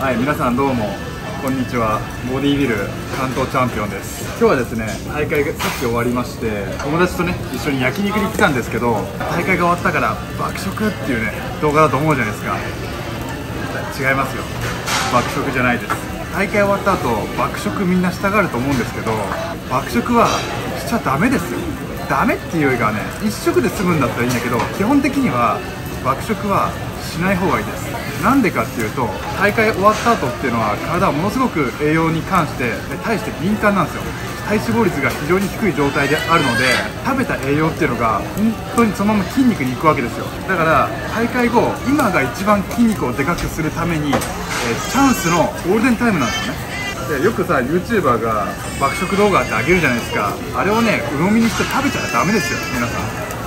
はい、皆さんどうもこんにちは。ボディビル関東チャンピオンです。今日はですね、大会がさっき終わりまして、友達とね一緒に焼肉に来たんですけど、大会が終わったから爆食っていうね動画だと思うじゃないですか。違いますよ、爆食じゃないです。大会終わった後爆食みんなしたがると思うんですけど、爆食はしちゃダメですよ。ダメっていうよりかはね、一食で済むんだったらいいんだけど、基本的には爆食はしない方がいいです。なんでかっていうと、大会終わった後っていうのは体はものすごく栄養に関して対して敏感なんですよ。体脂肪率が非常に低い状態であるので、食べた栄養っていうのが本当にそのまま筋肉に行くわけですよ。だから大会後、今が一番筋肉をでかくするために、チャンスのゴールデンタイムなんですよね。でよくさ YouTuber が爆食動画ってあげるじゃないですか。あれをね鵜呑みにして食べちゃダメですよ。皆さん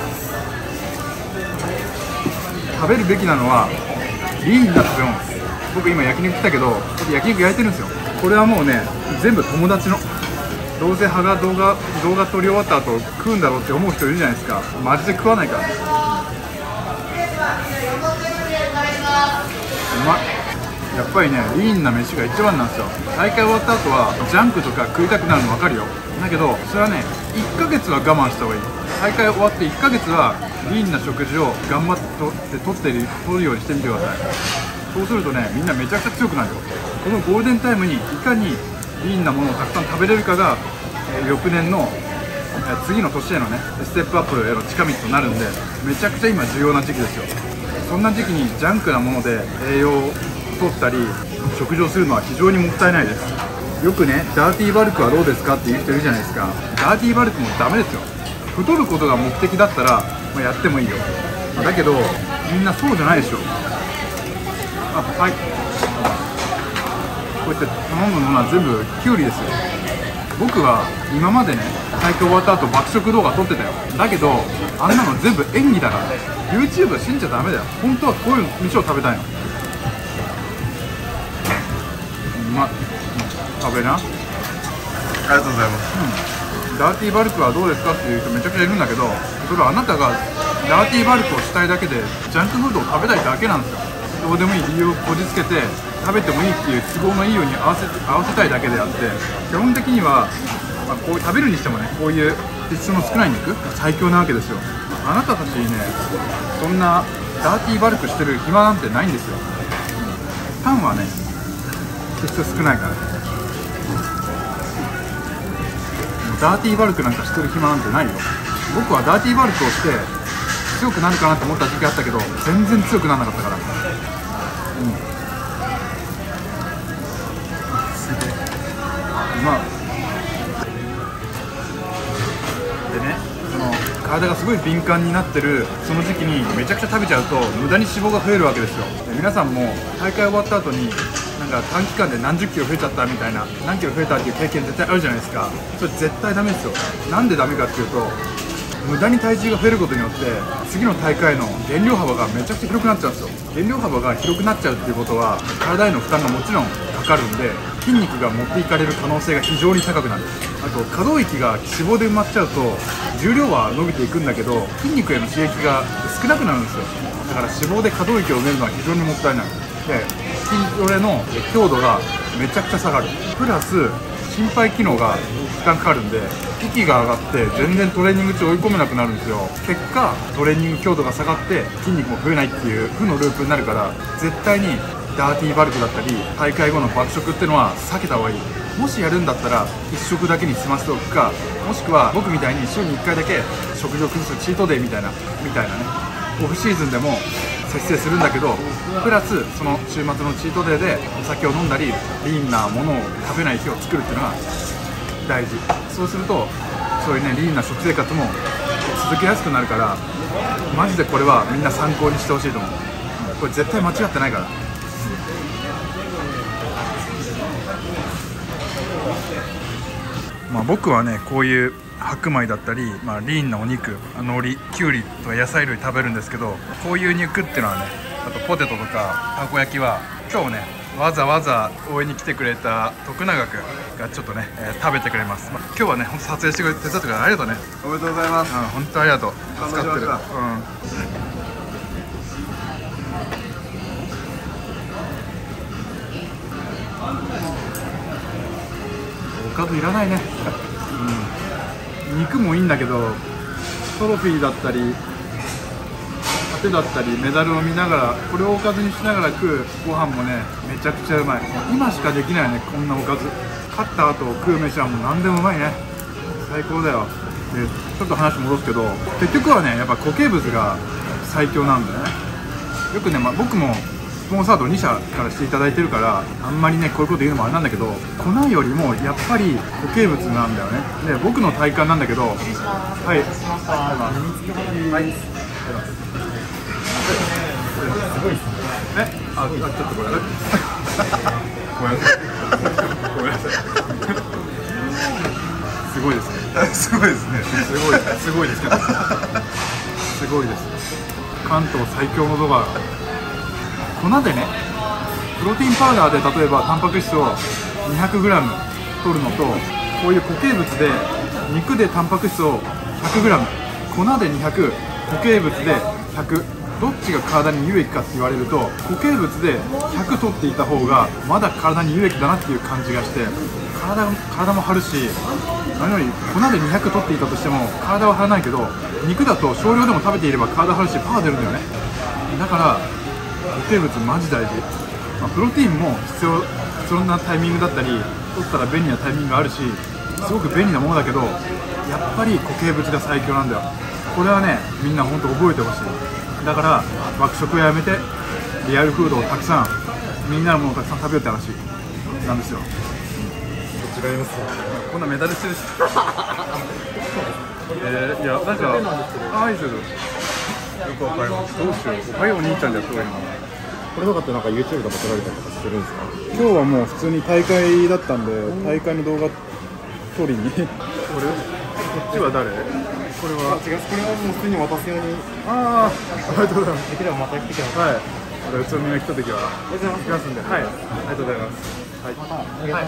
食べるべきなのはリーンな食べ物です。僕今焼肉来たけど、焼肉焼いてるんですよ。これはもうね全部友達の、どうせ動画撮り終わった後食うんだろうって思う人いるじゃないですか。マジで食わないから。うまい。やっぱりねリーンな飯が一番なんですよ。大会終わった後はジャンクとか食いたくなるの分かるよ。だけどそれはね1ヶ月は我慢した方がいい。大会終わって1ヶ月はリーンな食事を頑張って取るようにしてみてください。そうするとねみんなめちゃくちゃ強くなるよ。このゴールデンタイムにいかにリーンなものをたくさん食べれるかが、翌年の次の年へのねステップアップへの近道となるんで、めちゃくちゃ今重要な時期ですよ。そんな時期にジャンクなもので栄養を取ったり食事をするのは非常にもったいないです。よくねダーティーバルクはどうですかっていう人いるじゃないですか。ダーティーバルクもダメですよ。太ることが目的だったら、やってもいいよ。だけどみんなそうじゃないでしょ。はい、こうやって頼むものは全部キュウリですよ。僕は今までね大会終わった後爆食動画撮ってたよ。だけどあんなの全部演技だから。 YouTube 信じちゃダメだよ。本当はこういう飯を食べたいの。食べな。ありがとうございます。ダーティーバルクはどうですかっていう人めちゃくちゃいるんだけど、それはあなたがダーティーバルクをしたいだけでジャンクフードを食べたいだけなんですよ。どうでもいい理由をこじつけて食べてもいいっていう都合のいいように合わせたいだけであって、基本的には、こう食べるにしてもね、こういう脂質の少ない肉が最強なわけですよ。あなたたちにねそんなダーティーバルクしてる暇なんてないんですよ。パンはね脂質少ないから。ダーティーバルクなんかしてる暇なんてないよ。僕はダーティーバルクをして強くなるかなと思った時期あったけど、全然強くならなかったから。すげえうまい。でね、その体がすごい敏感になってるその時期にめちゃくちゃ食べちゃうと無駄に脂肪が増えるわけですよ。で皆さんも大会終わった後になんか短期間で何十キロ増えちゃったみたいな、何キロ増えたっていう経験絶対あるじゃないですか。それ絶対ダメですよ。なんでダメかっていうと、無駄に体重が増えることによって次の大会の減量幅がめちゃくちゃ広くなっちゃうんですよ。減量幅が広くなっちゃうっていうことは体への負担がもちろんかかるんで、筋肉が持っていかれる可能性が非常に高くなる。あと可動域が脂肪で埋まっちゃうと重量は伸びていくんだけど、筋肉への刺激が少なくなるんですよ。だから脂肪で可動域を埋めるのは非常にもったいない。で筋トレの強度がめちゃくちゃ下がる。プラス心肺機能が負担かかるんで、息が上がって全然トレーニング中追い込めなくなるんですよ。結果トレーニング強度が下がって筋肉も増えないっていう負のループになるから、絶対にダーティーバルクだったり大会後の爆食っていうのは避けた方がいい。もしやるんだったら1食だけに済ませておくか、もしくは僕みたいに週に1回だけ食事を崩すチートデイみたいなね、オフシーズンでも節制するんだけど、プラスその週末のチートデイでお酒を飲んだりリーンなものを食べない日を作るっていうのが大事。そうするとそういうねリーンな食生活も続けやすくなるから、マジでこれはみんな参考にしてほしいと思う。これ絶対間違ってないから。僕はねこういう白米だったり、リーンなお肉、海苔、きゅうりとか野菜類食べるんですけど、こういう肉っていうのはね、あとポテトとかたこ焼きは今日ねわざわざ応援に来てくれた徳永君がちょっとね、食べてくれます。今日はねほんと撮影してくれて手伝ってくれてありがとうね。 おめでとうございます。 本当ありがとう。助かってる。 かずいらないね。肉もいいんだけど、トロフィーだったり盾だったりメダルを見ながら、これをおかずにしながら食うご飯もね、めちゃくちゃうまい。今しかできないね、こんなおかず。勝った後食う飯はもう何でもうまいね。最高だよ。でちょっと話戻すけど、結局はね、やっぱ固形物が最強なんだよね。よくね、僕もスポンサード2社からしていただいてるから、あんまりねこういうこと言うのもあれなんだけど、粉よりもやっぱり固形物なんだよね。で僕の体感なんだけど、はい、はい、すごいですね。ちょっとごめんなさい。ごめんなさい。ごめんなさい。すごいですね。 すごいですね。 すごいですね。すごいです。関東最強のドバー。粉でね、プロテインパウダーで例えばタンパク質を 200g 取るのと、こういう固形物で肉でタンパク質を 100g、 粉で200、固形物で100、どっちが体に有益かって言われると、固形物で100取っていた方がまだ体に有益だなっていう感じがして、体も張るし、何より粉で200取っていたとしても体は張らないけど、肉だと少量でも食べていれば体張るしパワー出るんだよね。だから固形物マジ大事。プロテインも必要なタイミングだったり、取ったら便利なタイミングがあるし、すごく便利なものだけど、やっぱり固形物が最強なんだよ。これはね、みんな本当覚えてほしい。だから爆食をやめてリアルフードをたくさん、みんなのものをたくさん食べようって話なんですよ。 違いますよ。 こんなメダルしてるしいや、なんかアイドルよくわかります。どうしよう。おはようお兄ちゃんでやった方がいいな。 これとかってなんか YouTube とか撮られたりとかしてるんですか？ 今日はもう普通に大会だったんで、大会の動画撮りにこっちは誰？これは違う、これはもう普通に渡すように。 ありがとうございます。 できればまた来てください。 はい、また宇都宮来た時は行きますんで、はい、ありがとうございます。はい、 またお願いします。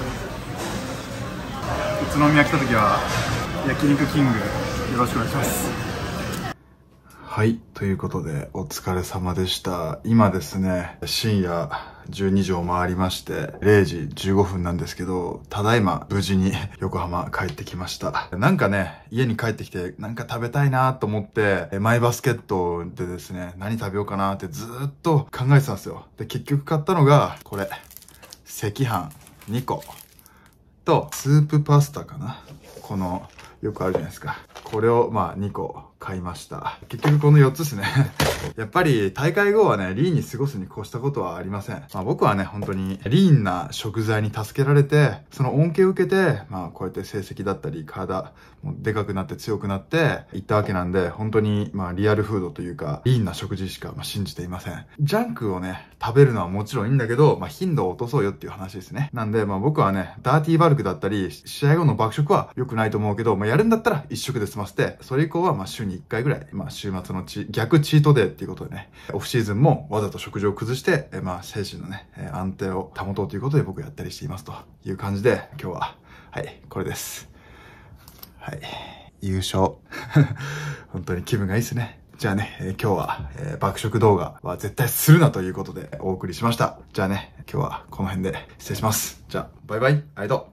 宇都宮来た時は焼肉キングよろしくお願いします。はい、ということでお疲れ様でした。今ですね、深夜12時を回りまして0時15分なんですけど、ただいま無事に横浜帰ってきました。なんかね、家に帰ってきてなんか食べたいなと思ってマイバスケットでですね、何食べようかなってずーっと考えてたんですよ。で結局買ったのがこれ、赤飯2個とスープパスタかな、このよくあるじゃないですか、これを2個買いました。結局この4つですね。やっぱり大会後はね、リーンに過ごすに越したことはありません。僕はね、本当にリーンな食材に助けられて、その恩恵を受けて、こうやって成績だったり、体もでかくなって強くなっていったわけなんで、本当にリアルフードというか、リーンな食事しか信じていません。ジャンクをね、食べるのはもちろんいいんだけど、頻度を落とそうよっていう話ですね。なんで、僕はね、ダーティーバルクだったり、試合後の爆食は良くないと思うけど、やるんだったら1食で済ませて、それ以降は週に1回ぐらい、週末の逆チートデーっていうことでね、オフシーズンもわざと食事を崩して、精神のね、安定を保とうということで僕やったりしていますという感じで、今日は、はい、これです。はい、優勝。本当に気分がいいですね。じゃあね、今日は、爆食動画は絶対するなということでお送りしました。じゃあね、今日はこの辺で失礼します。じゃあ、バイバイ、ありがとう。